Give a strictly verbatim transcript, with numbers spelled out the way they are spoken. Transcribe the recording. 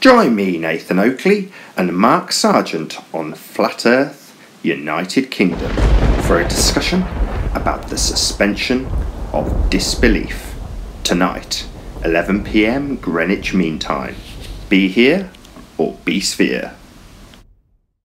Join me, Nathan Oakley, and Mark Sargent on Flat Earth, United Kingdom, for a discussion about the suspension of disbelief. Tonight, eleven p m Greenwich Mean Time. Be here or be sphere.